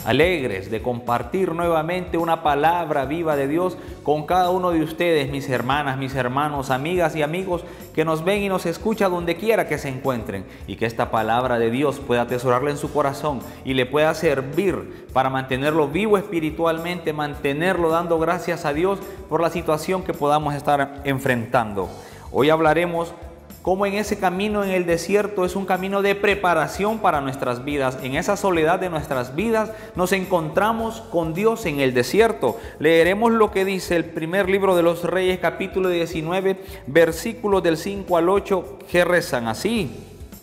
alegres de compartir nuevamente una palabra viva de Dios con cada uno de ustedes, mis hermanas, mis hermanos, amigas y amigos que nos ven y nos escuchan donde quiera que se encuentren, y que esta palabra de Dios pueda atesorarla en su corazón y le pueda servir para mantenerlo vivo espiritualmente, mantenerlo dando gracias a Dios por la situación que podamos estar enfrentando. Hoy hablaremos cómo en ese camino en el desierto es un camino de preparación para nuestras vidas. En esa soledad de nuestras vidas nos encontramos con Dios en el desierto. Leeremos lo que dice el primer libro de los Reyes, capítulo 19, versículos del 5 al 8, que rezan así.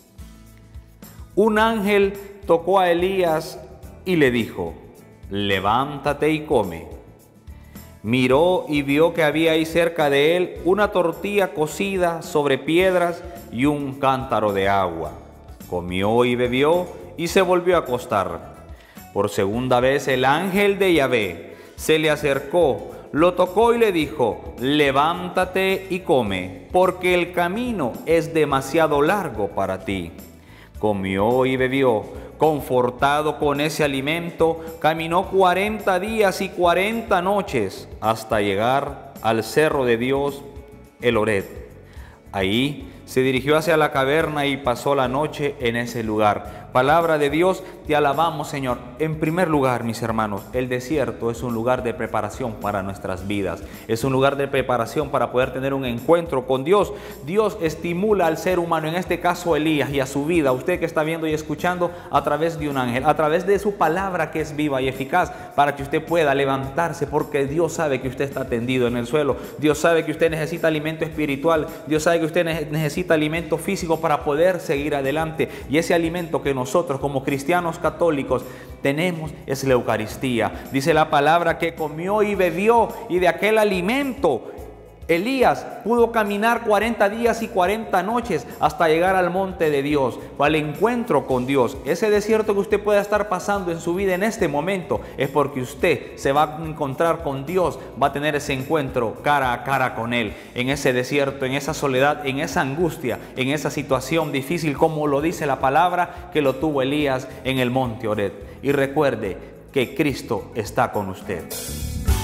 Un ángel tocó a Elías y le dijo: levántate y come. Miró y vio que había ahí cerca de él una tortilla cocida sobre piedras y un cántaro de agua. Comió y bebió y se volvió a acostar. Por segunda vez el ángel de Yahvé se le acercó, lo tocó y le dijo: levántate y come, porque el camino es demasiado largo para ti. Comió y bebió. Confortado con ese alimento, caminó 40 días y 40 noches hasta llegar al cerro de Dios, el Horeb. Ahí se dirigió hacia la caverna y pasó la noche en ese lugar. Palabra de Dios, te alabamos, Señor. En primer lugar, mis hermanos, el desierto es un lugar de preparación para nuestras vidas. Es un lugar de preparación para poder tener un encuentro con Dios. Dios estimula al ser humano, en este caso Elías, y a su vida, usted que está viendo y escuchando, a través de un ángel, a través de su palabra que es viva y eficaz, para que usted pueda levantarse, porque Dios sabe que usted está tendido en el suelo. Dios sabe que usted necesita alimento espiritual. Dios sabe que usted necesita alimento físico para poder seguir adelante. Y ese alimento que nosotros como cristianos católicos tenemos es la Eucaristía. Dice la palabra que comió y bebió, y de aquel alimento Elías pudo caminar 40 días y 40 noches hasta llegar al monte de Dios, al encuentro con Dios. Ese desierto que usted pueda estar pasando en su vida en este momento es porque usted se va a encontrar con Dios, va a tener ese encuentro cara a cara con Él, en ese desierto, en esa soledad, en esa angustia, en esa situación difícil, como lo dice la palabra que lo tuvo Elías en el monte Horeb. Y recuerde que Cristo está con usted.